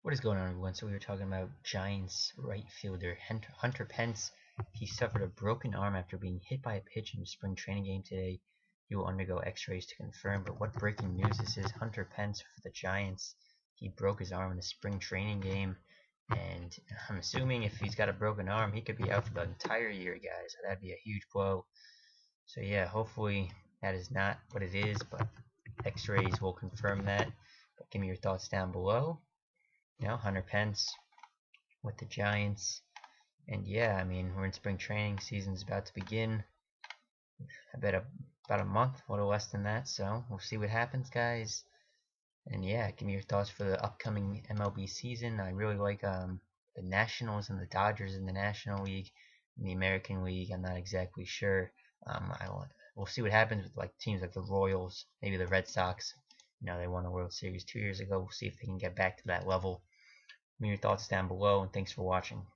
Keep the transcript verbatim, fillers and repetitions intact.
What is going on, everyone? So we were talking about Giants right fielder Hunter Pence. He suffered a broken arm after being hit by a pitch in the spring training game today. He will undergo x-rays to confirm, but what breaking news this is. Hunter Pence for the Giants. He broke his arm in a spring training game, and I'm assuming if he's got a broken arm, he could be out for the entire year, guys. So that'd be a huge blow. So yeah, hopefully that is not what it is, but x-rays will confirm that. But give me your thoughts down below. You know, Hunter Pence with the Giants. And yeah, I mean, we're in spring training. Season's about to begin. I bet a, about a month, a little less than that. So we'll see what happens, guys. And yeah, give me your thoughts for the upcoming M L B season. I really like um, the Nationals and the Dodgers in the National League. In the American League, I'm not exactly sure. Um, I we'll see what happens with like teams like the Royals, maybe the Red Sox. You know, they won the World Series two years ago. We'll see if they can get back to that level. Leave your thoughts down below, and thanks for watching.